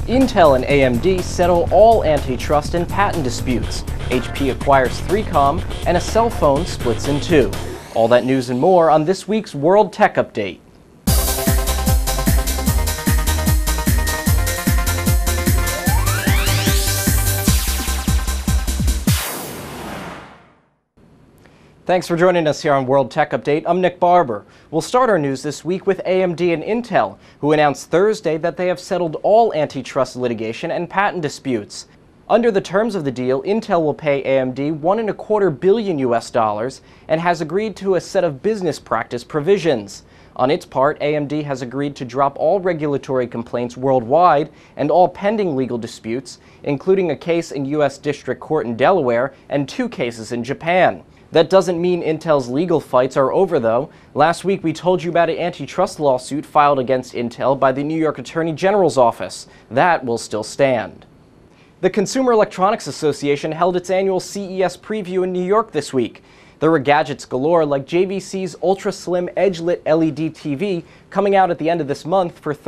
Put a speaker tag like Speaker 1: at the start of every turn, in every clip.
Speaker 1: Intel and AMD settle all antitrust and patent disputes. HP acquires 3Com, and a cell phone splits in two. All that news and more on this week's World Tech Update. Thanks for joining us here on World Tech Update. I'm Nick Barber. We'll start our news this week with AMD and Intel, who announced Thursday that they have settled all antitrust litigation and patent disputes. Under the terms of the deal, Intel will pay AMD $1.25 billion and has agreed to a set of business practice provisions. On its part, AMD has agreed to drop all regulatory complaints worldwide and all pending legal disputes, including a case in U.S. District Court in Delaware and 2 cases in Japan. That doesn't mean Intel's legal fights are over, though. Last week we told you about an antitrust lawsuit filed against Intel by the New York Attorney General's office. That will still stand. The Consumer Electronics Association held its annual CES preview in New York this week. There were gadgets galore like JVC's ultra-slim edge-lit LED TV coming out at the end of this month for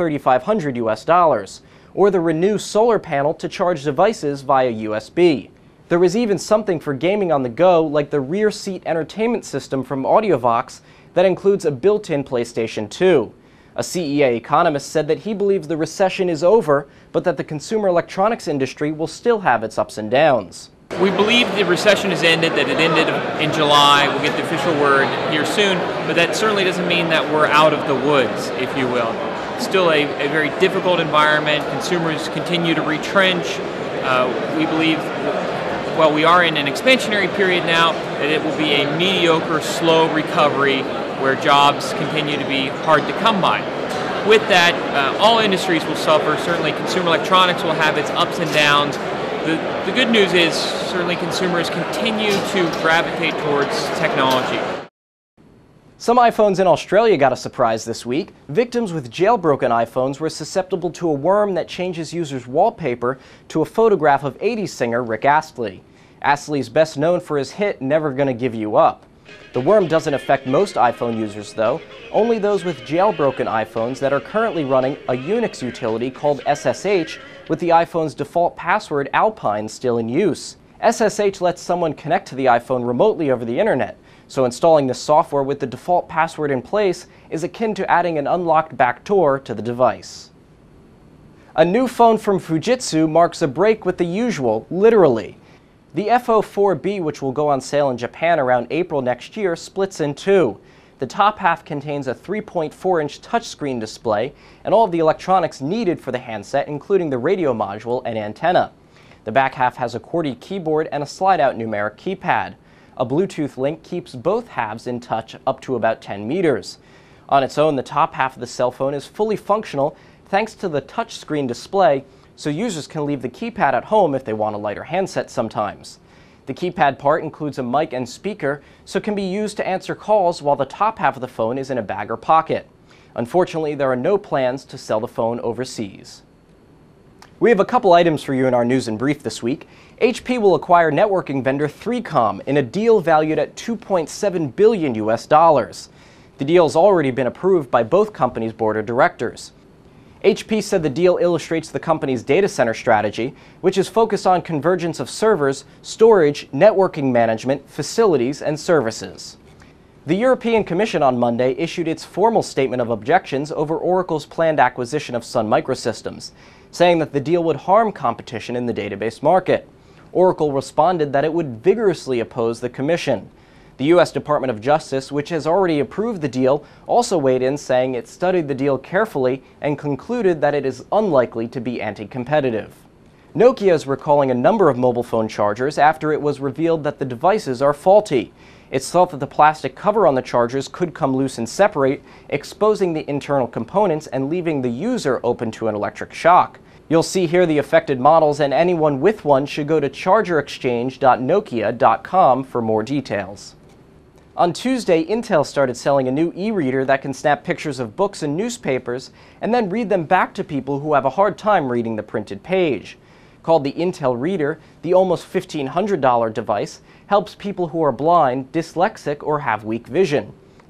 Speaker 1: $3,500, or the Renew solar panel to charge devices via USB. There was even something for gaming on the go, like the rear seat entertainment system from AudioVox that includes a built-in PlayStation 2. A CEA economist said that he believes the recession is over, but that the consumer electronics industry will still have its ups and downs.
Speaker 2: We believe the recession has ended, that it ended in July. We'll get the official word here soon, but that certainly doesn't mean that we're out of the woods, if you will. Still a very difficult environment. Consumers continue to retrench. We believe, while we are in an expansionary period now, that it will be a mediocre, slow recovery where jobs continue to be hard to come by. With that, all industries will suffer. Certainly consumer electronics will have its ups and downs. The good news is certainly consumers continue to gravitate towards technology.
Speaker 1: Some iPhones in Australia got a surprise this week. Victims with jailbroken iPhones were susceptible to a worm that changes users' wallpaper to a photograph of 80s singer Rick Astley. Astley's best known for his hit Never Gonna Give You Up. The worm doesn't affect most iPhone users though, only those with jailbroken iPhones that are currently running a Unix utility called SSH with the iPhone's default password Alpine still in use. SSH lets someone connect to the iPhone remotely over the internet, so installing this software with the default password in place is akin to adding an unlocked backdoor to the device. A new phone from Fujitsu marks a break with the usual, literally. The FO4B, which will go on sale in Japan around April next year, splits in two. The top half contains a 3.4-inch touchscreen display and all of the electronics needed for the handset, including the radio module and antenna. The back half has a QWERTY keyboard and a slide-out numeric keypad. A Bluetooth link keeps both halves in touch up to about 10 meters. On its own, the top half of the cell phone is fully functional thanks to the touchscreen display, so users can leave the keypad at home if they want a lighter handset sometimes. The keypad part includes a mic and speaker, so it can be used to answer calls while the top half of the phone is in a bag or pocket. Unfortunately, there are no plans to sell the phone overseas. We have a couple items for you in our news and brief this week. HP will acquire networking vendor 3Com in a deal valued at $2.7 billion. The deal has already been approved by both companies' board of directors. HP said the deal illustrates the company's data center strategy, which is focused on convergence of servers, storage, networking management, facilities, and services. The European Commission on Monday issued its formal statement of objections over Oracle's planned acquisition of Sun Microsystems, saying that the deal would harm competition in the database market. Oracle responded that it would vigorously oppose the Commission. The U.S. Department of Justice, which has already approved the deal, also weighed in, saying it studied the deal carefully and concluded that it is unlikely to be anti-competitive. Nokia is recalling a number of mobile phone chargers after it was revealed that the devices are faulty. It's thought that the plastic cover on the chargers could come loose and separate, exposing the internal components and leaving the user open to an electric shock. You'll see here the affected models, and anyone with one should go to chargerexchange.nokia.com for more details. On Tuesday, Intel started selling a new e-reader that can snap pictures of books and newspapers and then read them back to people who have a hard time reading the printed page. Called the Intel Reader, the almost $1,500 device helps people who are blind, dyslexic, or have weak vision.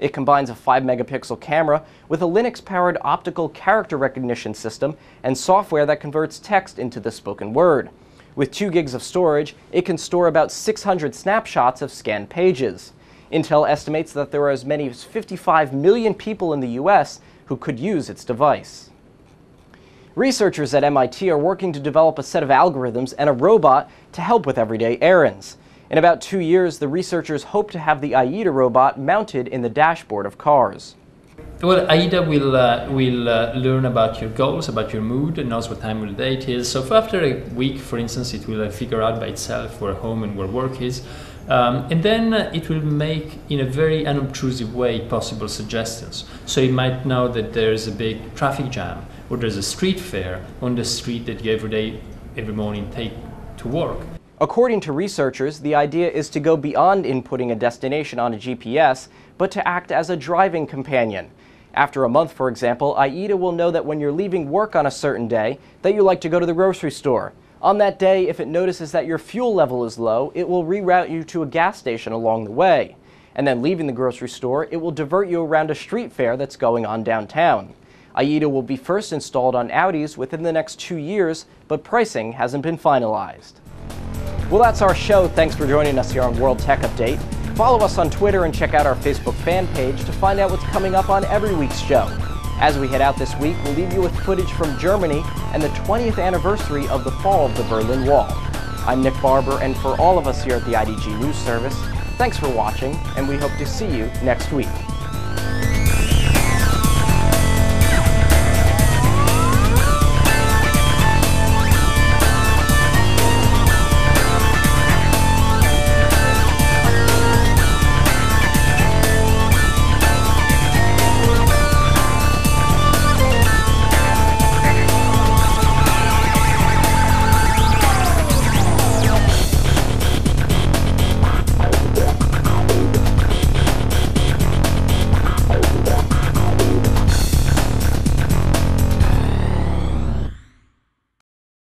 Speaker 1: It combines a 5-megapixel camera with a Linux-powered optical character recognition system and software that converts text into the spoken word. With 2 gigs of storage, it can store about 600 snapshots of scanned pages. Intel estimates that there are as many as 55 million people in the US who could use its device. Researchers at MIT are working to develop a set of algorithms and a robot to help with everyday errands. In about 2 years, the researchers hope to have the AIDA robot mounted in the dashboard of cars.
Speaker 3: Well, AIDA will learn about your goals, about your mood, and knows what time of the day it is. So after a week, for instance, it will figure out by itself where home and where work is. And then it will make, in a very unobtrusive way, possible suggestions. So it might know that there's a big traffic jam, or there's a street fair on the street that you every morning take to work.
Speaker 1: According to researchers, the idea is to go beyond inputting a destination on a GPS, but to act as a driving companion. After a month, for example, AIDA will know that when you're leaving work on a certain day, that you like to go to the grocery store. On that day, if it notices that your fuel level is low, it will reroute you to a gas station along the way. And then leaving the grocery store, it will divert you around a street fair that's going on downtown. AIDA will be first installed on Audis within the next 2 years, but pricing hasn't been finalized. Well, that's our show. Thanks for joining us here on World Tech Update. Follow us on Twitter and check out our Facebook fan page to find out what's coming up on every week's show. As we head out this week, we'll leave you with footage from Germany and the 20th anniversary of the fall of the Berlin Wall. I'm Nick Barber, and for all of us here at the IDG News Service, thanks for watching, and we hope to see you next week.